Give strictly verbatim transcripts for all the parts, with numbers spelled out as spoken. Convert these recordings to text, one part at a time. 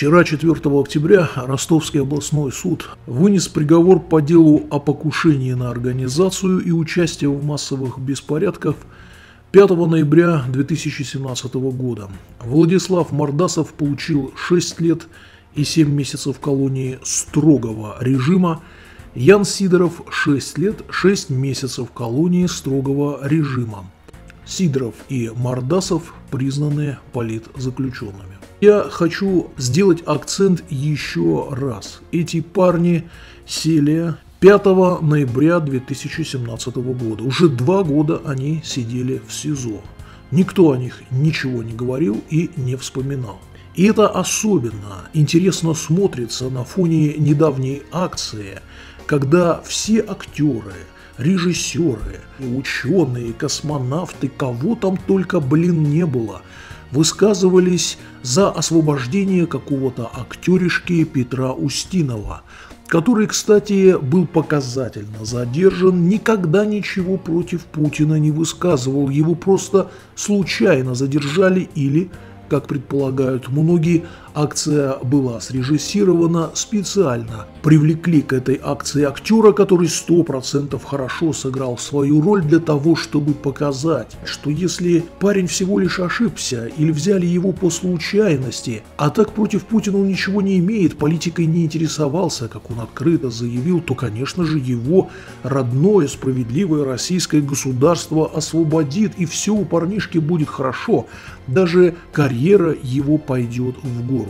Вчера, четвёртого октября, Ростовский областной суд вынес приговор по делу о покушении на организацию и участие в массовых беспорядках пятого ноября две тысячи семнадцатого года. Владислав Мордасов получил шесть лет и семь месяцев колонии строгого режима, Ян Сидоров шесть лет шесть месяцев колонии строгого режима. Сидоров и Мордасов признаны политзаключенными. Я хочу сделать акцент еще раз. Эти парни сели пятого ноября две тысячи семнадцатого года. Уже два года они сидели в СИЗО. Никто о них ничего не говорил и не вспоминал. И это особенно интересно смотрится на фоне недавней акции, когда все актеры, режиссеры, ученые, космонавты, кого там только, блин, не было, высказывались за освобождение какого-то актеришки Петра Устинова, который, кстати, был показательно задержан, никогда ничего против Путина не высказывал, его просто случайно задержали или, как предполагают многие, акция была срежиссирована специально. Привлекли к этой акции актера, который сто процентов хорошо сыграл свою роль для того, чтобы показать, что если парень всего лишь ошибся или взяли его по случайности, а так против Путина он ничего не имеет, политикой не интересовался, как он открыто заявил, то, конечно же, его родное справедливое российское государство освободит, и все у парнишки будет хорошо, даже карьера его пойдет в гору.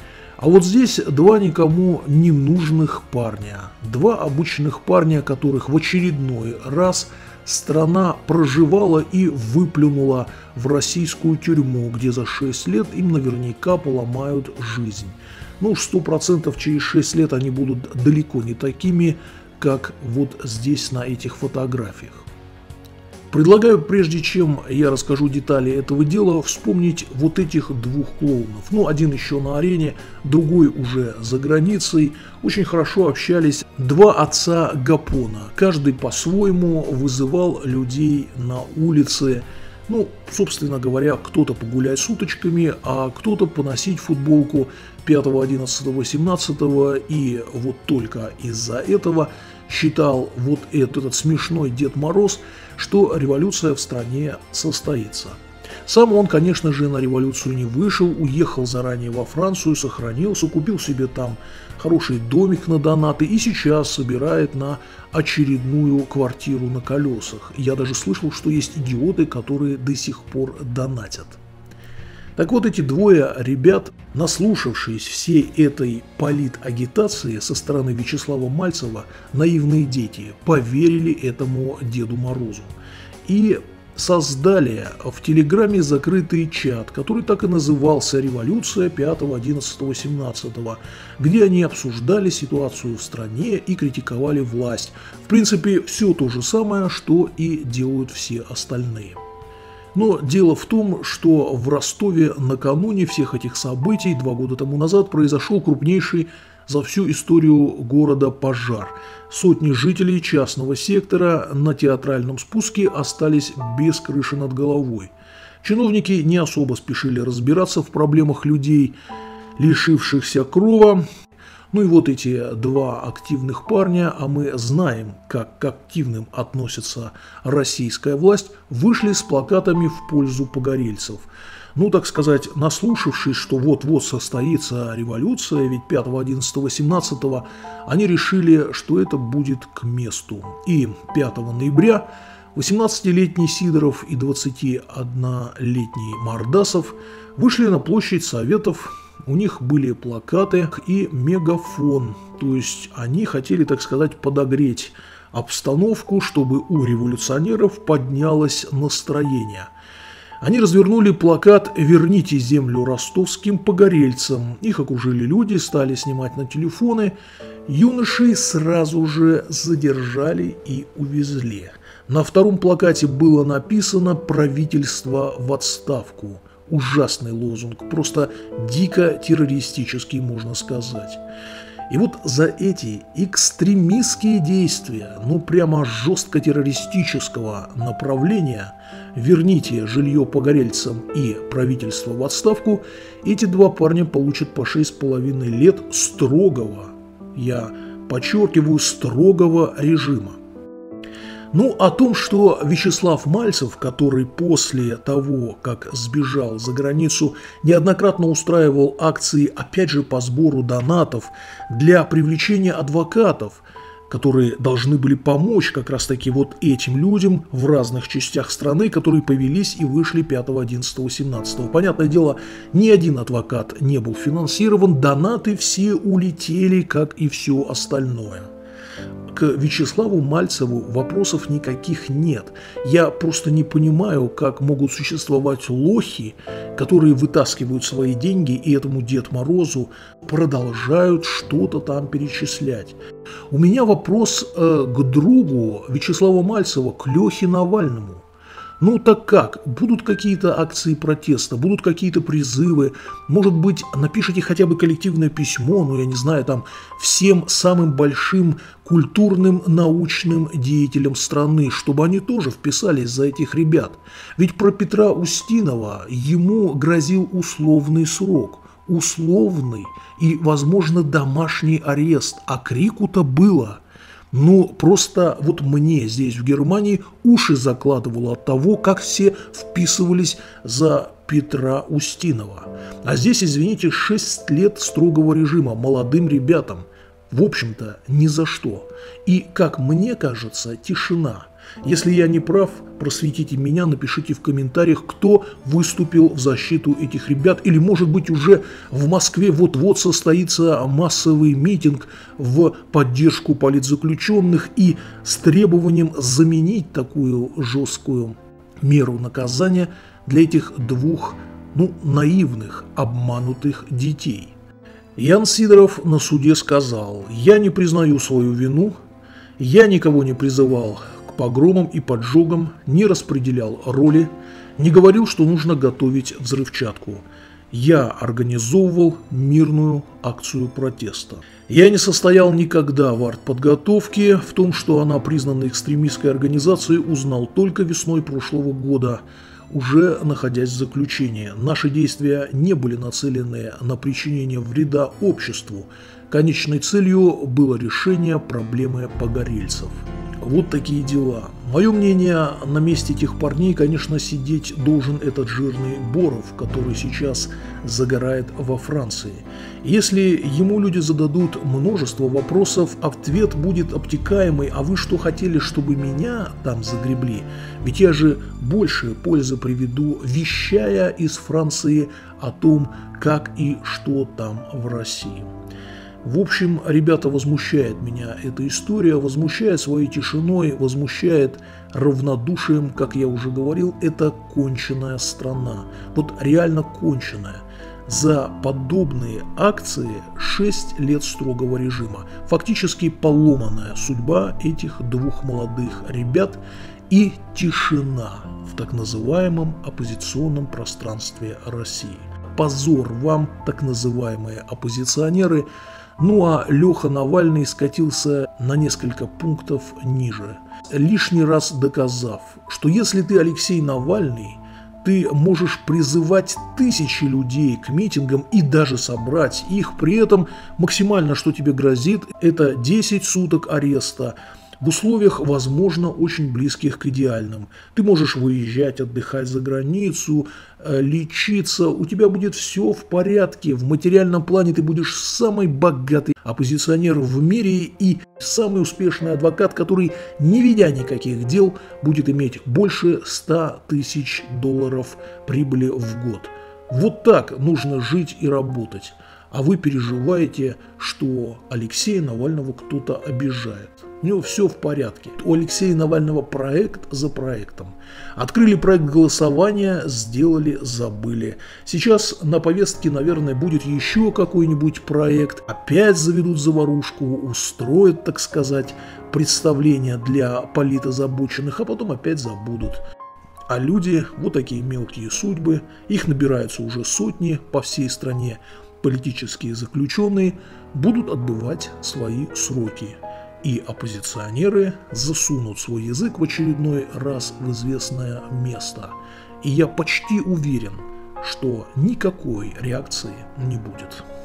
А вот здесь два никому не нужных парня, два обычных парня, которых в очередной раз страна проживала и выплюнула в российскую тюрьму, где за шесть лет им наверняка поломают жизнь. Ну уж сто процентов через шесть лет они будут далеко не такими, как вот здесь на этих фотографиях. Предлагаю, прежде чем я расскажу детали этого дела, вспомнить вот этих двух клоунов. Ну, один еще на арене, другой уже за границей. Очень хорошо общались два отца Гапона. Каждый по-своему вызывал людей на улице. Ну, собственно говоря, кто-то погулять с уточками, а кто-то поносить футболку пятого, одиннадцатого, семнадцатого. И вот только из-за этого считал вот этот, этот смешной Дед Мороз, что революция в стране состоится. Сам он, конечно же, на революцию не вышел, уехал заранее во Францию, сохранился, купил себе там хороший домик на донаты и сейчас собирает на очередную квартиру на колесах. Я даже слышал, что есть идиоты, которые до сих пор донатят. Так вот, эти двое ребят, наслушавшись всей этой политагитации со стороны Вячеслава Мальцева, наивные дети, поверили этому Деду Морозу и создали в Телеграме закрытый чат, который так и назывался «Революция пятого, одиннадцатого, семнадцатого», где они обсуждали ситуацию в стране и критиковали власть. В принципе, все то же самое, что и делают все остальные. Но дело в том, что в Ростове накануне всех этих событий два года тому назад произошел крупнейший за всю историю города пожар. Сотни жителей частного сектора на театральном спуске остались без крыши над головой. Чиновники не особо спешили разбираться в проблемах людей, лишившихся крова. Ну и вот эти два активных парня, а мы знаем, как к активным относится российская власть, вышли с плакатами в пользу погорельцев. Ну, так сказать, наслушавшись, что вот-вот состоится революция, ведь пятого, одиннадцатого, семнадцатого, они решили, что это будет к месту. И пятого ноября восемнадцатилетний Сидоров и двадцатиоднолетний Мордасов вышли на площадь Советов. У них были плакаты и мегафон, то есть они хотели, так сказать, подогреть обстановку, чтобы у революционеров поднялось настроение. Они развернули плакат «Верните землю ростовским погорельцам». Их окружили люди, стали снимать на телефоны. Юношей сразу же задержали и увезли. На втором плакате было написано «Правительство в отставку». Ужасный лозунг, просто дико террористический, можно сказать. И вот за эти экстремистские действия, ну прямо жестко террористического направления, верните жилье погорельцам и правительство в отставку, эти два парня получат по шесть с половиной лет строгого, я подчеркиваю, строгого режима. Ну, о том, что Вячеслав Мальцев, который после того, как сбежал за границу, неоднократно устраивал акции, опять же, по сбору донатов для привлечения адвокатов, которые должны были помочь как раз-таки вот этим людям в разных частях страны, которые повелись и вышли пятого, одиннадцатого, семнадцатого. Понятное дело, ни один адвокат не был финансирован, донаты все улетели, как и все остальное. К Вячеславу Мальцеву вопросов никаких нет. Я просто не понимаю, как могут существовать лохи, которые вытаскивают свои деньги и этому Дед Морозу продолжают что-то там перечислять. У меня вопрос э, к другу Вячеслава Мальцева, к Лехе Навальному. Ну так как? Будут какие-то акции протеста, будут какие-то призывы, может быть, напишите хотя бы коллективное письмо, ну я не знаю, там, всем самым большим культурным, научным деятелям страны, чтобы они тоже вписались за этих ребят. Ведь про Петра Устинова ему грозил условный срок, условный и, возможно, домашний арест, а крику-то было. Ну, просто вот мне здесь, в Германии, уши закладывало от того, как все вписывались за Петра Устинова. А здесь, извините, шесть лет строгого режима молодым ребятам. В общем-то, ни за что. И, как мне кажется, тишина. Если я не прав, просветите меня, напишите в комментариях, кто выступил в защиту этих ребят. Или, может быть, уже в Москве вот-вот состоится массовый митинг в поддержку политзаключенных и с требованием заменить такую жесткую меру наказания для этих двух, ну, наивных, обманутых детей. Ян Сидоров на суде сказал: «Я не признаю свою вину, я никого не призывал к погромам и поджогам, не распределял роли, не говорил, что нужно готовить взрывчатку. Я организовывал мирную акцию протеста. Я не состоял никогда в артподготовке, в том, что она признана экстремистской организацией, узнал только весной прошлого года, уже находясь в заключении. Наши действия не были нацелены на причинение вреда обществу. Конечной целью было решение проблемы погорельцев». Вот такие дела. Мое мнение, на месте этих парней, конечно, сидеть должен этот жирный Боров, который сейчас загорает во Франции. Если ему люди зададут множество вопросов, ответ будет обтекаемый: «А вы что хотели, чтобы меня там загребли? Ведь я же больше пользы приведу, вещая из Франции о том, как и что там в России». В общем, ребята, возмущает меня эта история, возмущает своей тишиной, возмущает равнодушием, как я уже говорил, это конченая страна. Вот реально конченая. За подобные акции шесть лет строгого режима. Фактически поломанная судьба этих двух молодых ребят и тишина в так называемом оппозиционном пространстве России. Позор вам, так называемые оппозиционеры. Ну а Леха Навальный скатился на несколько пунктов ниже, лишний раз доказав, что если ты Алексей Навальный, ты можешь призывать тысячи людей к митингам и даже собрать их, при этом максимально, что тебе грозит, это десять суток ареста, в условиях, возможно, очень близких к идеальным. Ты можешь выезжать, отдыхать за границу, лечиться, у тебя будет все в порядке. В материальном плане ты будешь самый богатый оппозиционер в мире и самый успешный адвокат, который, не ведя никаких дел, будет иметь больше ста тысяч долларов прибыли в год. Вот так нужно жить и работать. А вы переживаете, что Алексея Навального кто-то обижает. У него все в порядке. У Алексея Навального проект за проектом. Открыли проект голосования, сделали, забыли. Сейчас на повестке, наверное, будет еще какой-нибудь проект. Опять заведут заварушку, устроят, так сказать, представление для политозабоченных, а потом опять забудут. А люди, вот такие мелкие судьбы, их набираются уже сотни по всей стране, политические заключенные будут отбывать свои сроки, и оппозиционеры засунут свой язык в очередной раз в известное место. И я почти уверен, что никакой реакции не будет.